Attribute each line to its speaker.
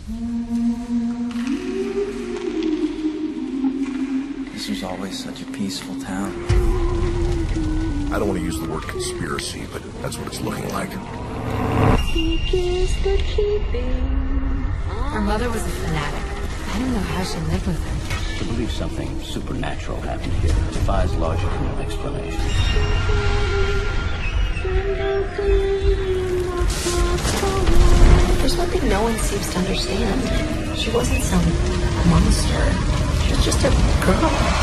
Speaker 1: This was always such a peaceful town.
Speaker 2: I don't want to use the word conspiracy, but that's what it's looking like.
Speaker 3: Her mother was a fanatic. I don't know how she lived with her.
Speaker 4: To believe something supernatural happened here defies logical explanation.
Speaker 3: There's one thing no one seems to understand. She wasn't some monster. She was just a girl.